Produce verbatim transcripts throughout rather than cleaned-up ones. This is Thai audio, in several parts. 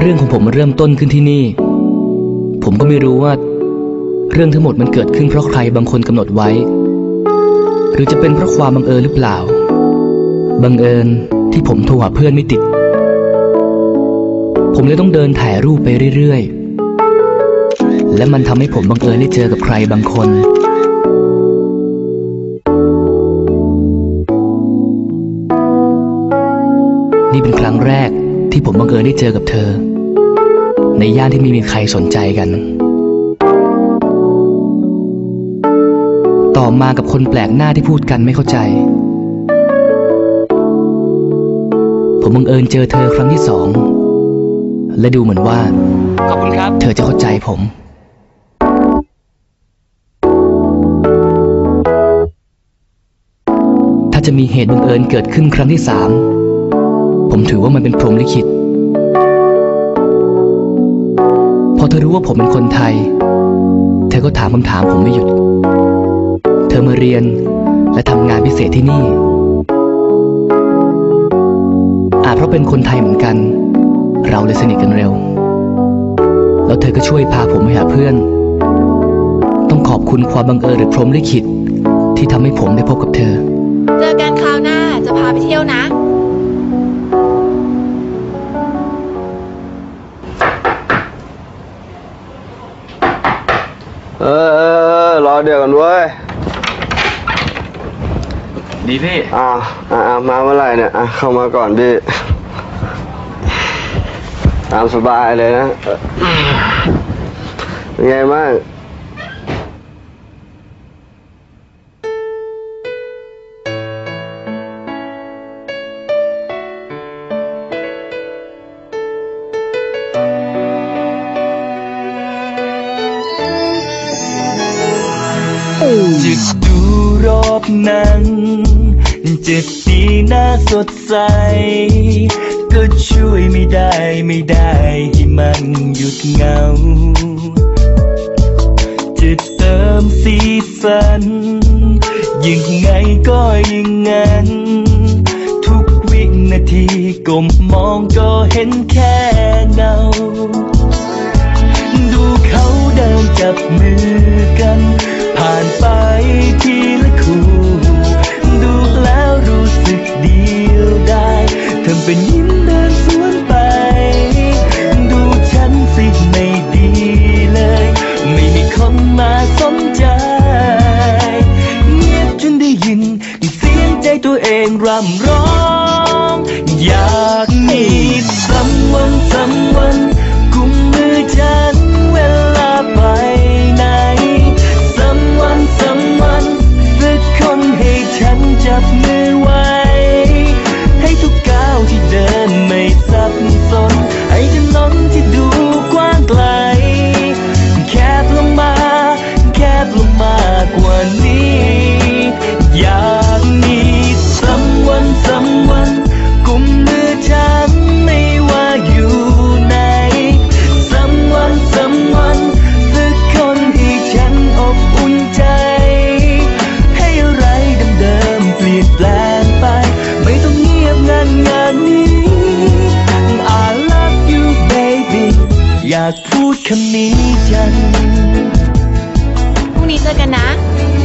รื่องของผมมันเริ่มต้นขึ้นที่นี่ผมก็ไม่รู้ว่าเรื่องทั้งหมดมันเกิดขึ้นเพราะใครบางคนกำหนดไว้หรือจะเป็นเพราะความบังเอิญหรือเปล่าบังเอิญที่ผมโทรหาเพื่อนไม่ติดผมเลยต้องเดินถ่ายรูปไปเรื่อยๆและมันทำให้ผมบังเอิญได้เจอกับใครบางคนนี่เป็นครั้งแรกที่ผมบังเอิญได้เจอกับเธอในย่านที่ไม่มีใครสนใจกันต่อมากับคนแปลกหน้าที่พูดกันไม่เข้าใจผมบังเอิญเจอเธอครั้งที่สองและดูเหมือนว่าขอบคุณครับเธอจะเข้าใจผมถ้าจะมีเหตุบังเอิญเกิดขึ้นครั้งที่สามผมถือว่ามันเป็นพรหมลิขิตพอเธอรู้ว่าผมเป็นคนไทยเธอก็ถามคำถามผมไม่หยุดเธอมาเรียนและทำงานพิเศษที่นี่อาจเพราะเป็นคนไทยเหมือนกันเราเลยสนิทกันเร็วแล้วเธอก็ช่วยพาผมไปหาเพื่อนต้องขอบคุณความบังเอิญหรือพรหมลิขิตที่ทำให้ผมได้พบกับเธอเจอกันคราวหน้าจะพาไปเที่ยวนะเออเออรอเดี๋ยวกันเว้ยดีพี่อ่าอ่ามาเมื่อไหร่เนี่ยอ่ะเข้ามาก่อนพี่ตามสบายเลยนะเป็นไงบ้างจะดูรอบนั้นเจ็ดปีน่าสดใสก็ช่วยไม่ได้ไม่ได้ให้มันหยุดเหงาจะเติมสีสันยิ่งไงก็ยิ่งงั้นทุกวินาทีก้มมองก็เห็นแค่เงาดูเขาเดินจับมือกันผ่านไปทีละคู่ดูแล้วรู้สึกเดียวได้ทำเป็นยิ้มเดินสวนไปดูฉันสิไม่ดีเลยไม่มีคนมาสนใจเงียบจนได้ยินเสียงใจตัวเองรำร้องอยากมีสักวันสักวันกุมมือฉันเวลาไปไหนสักวันสักวันสักคนให้ฉันจับมือไว้ให้ทุกก้าวที่เดินไม่สับสนให้ถนนที่ดูกว้างไกลแคบลงมาแคบลงมากกว่านี้อยากมีสักวันสักวันกุมมือฉันไม่ว่าอยู่ไหนสักวันสักวันสักคนให้ฉันอบอุ่นใจให้อะไรเดิมๆเปลี่ยนแปลงไปไม่ต้องเงียบงันงานนี้ I love you baby อยากพูดคำนี้จังพรุ่งนี้เจอกันนะ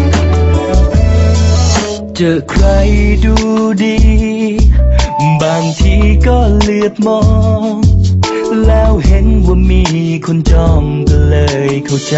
เจอใครดูดีบางทีก็เหลือบมองแล้วเห็นว่ามีคนจ้องก็เลยเข้าใจ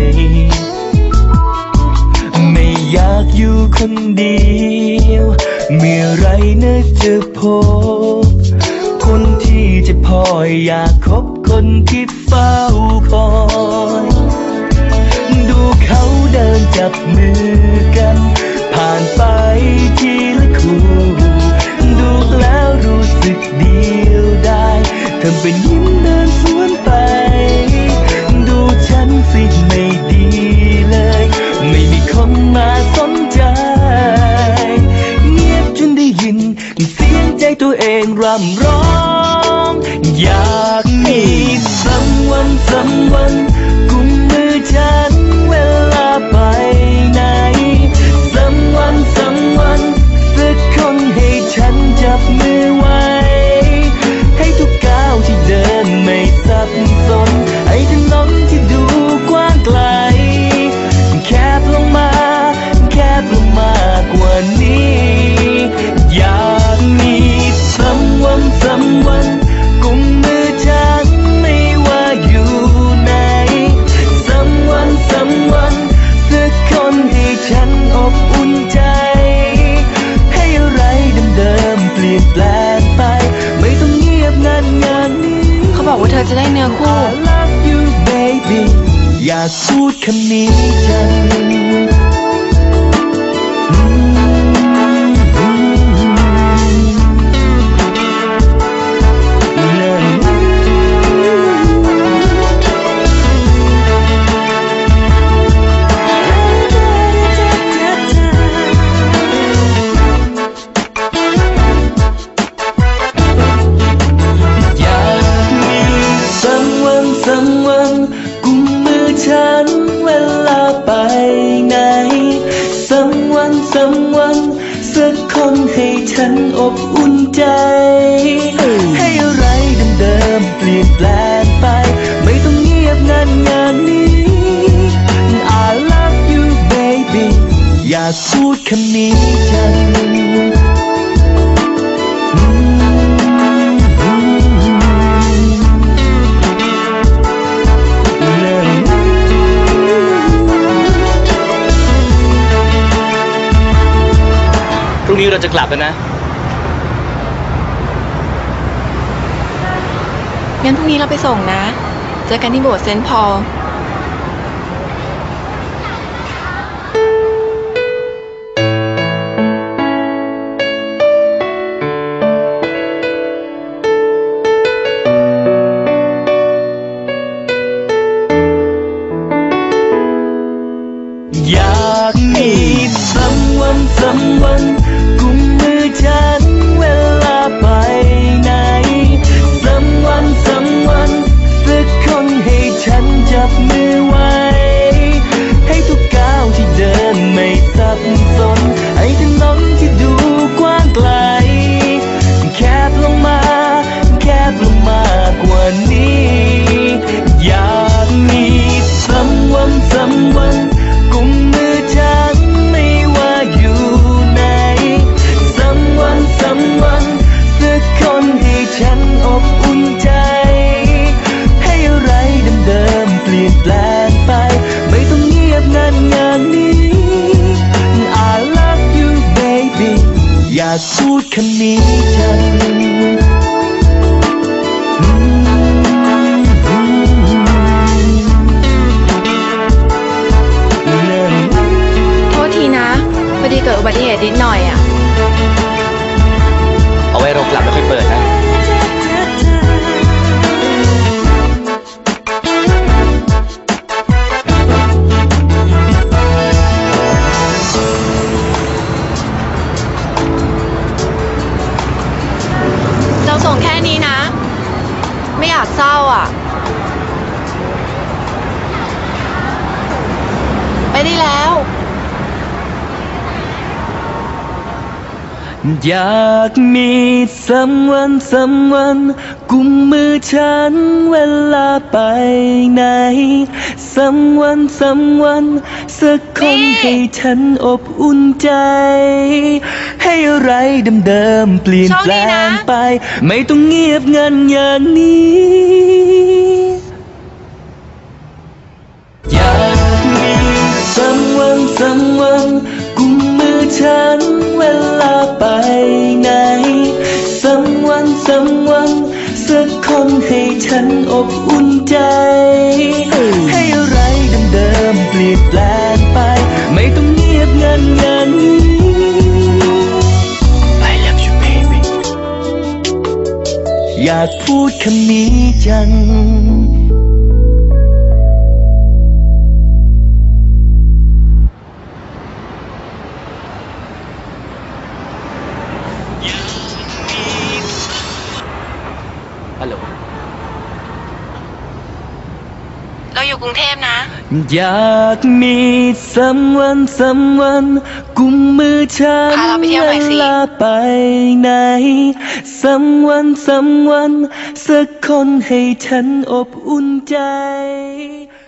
ไม่อยากอยู่คนเดียวเมื่อไรนึกจะพบคนที่จะพออยากคบคนที่เฝ้าคอยดูเขาเดินจับมือกันผ่านไปทีละคู่ดูแล้วรู้สึกเดียวได้ทำเป็นยิ้มเดินสวนไปดูฉันสิไม่ดีเลยไม่มีคนมาสนใจเงียบจนได้ยินเสียงใจตัวเองรำร้องอยากมีสักวันสักวันกุมมือฉันเวลาไปไหนสักวันสักวันสักคนให้ฉันจับมือไว้ให้ทุกก้าวที่เดินไม่แปลงไปไม่ต้องเงียบงันงานนี้เขาบอกว่าเธอจะได้เนื้อคู่ I love you baby อยากพูดคำนี้จังกุมมือฉันเวลาไปไหนสักวันสักวันสักคนให้ฉันอบอุ่นใจให้อะไรเดิมๆเปลี่ยนแปลงไปไม่ต้องเงียบงันงานนี้ I love you baby อยากพูดคำนี้จังพรุ่งนี้เราจะกลับแล้วนะงั้นพรุ่งนี้เราไปส่งนะ เจอกันที่โบสถ์เซนต์พอลอยากมีสักวันสักวันกุมมือฉันเวลาไปไหนสักวันสักวันสักคนให้ฉันจับมือไว้ให้ทุกก้าวที่เดินไม่สับสนให้ถนนที่ดูกว้างไกลแคบลงมาแคบลงมากกว่านี้อยากมีสักวันสักวันกุมมือฉันไม่ว่าอยู่ไหนสักวันสักวันสักคนให้ฉันอบอุ่นใจให้อะไรเดิมๆเปลี่ยนแปลงไปไม่ต้องเงียบงันงานนี้ I love you baby อยากพูดคำนี้จังทีนะพอดีเกิดอุบัติเหตุนิดหน่อยอ่ะเอาไว้เรากลับแล้วค่อยเปิดนะเราส่งแค่นี้นะ ไม่อยากเศร้าอ่ะ ไปได้แล้วอยากมีสักวันสักวันกุมมือฉันเวลาไปไหนสักวันสักวันสักคนให้ฉันอบอุ่นใจให้อะไรเดิมๆเปลี่ยนแปลงไปไม่ต้องเงียบงันอย่างนี้อยากมีสักวันสักวันกุมมือฉันเวลาไปไหนสักวันสักวันสักคนให้ฉันอบอุ่นใจให้อะไรเดิมๆเปลี่ยนแปลงไปไม่ต้องเงียบงันอย่างนี้ I love you baby อยากพูดคำนี้จังฮัลโหลเราอยู่กรุงเทพนะอยากมีสักวันสักวันกุมมือฉันพาเราไปเที่ยวหน่อยสิเวลาไปไหนสักวันสักวันสักคนให้ฉันอบอุ่นใจ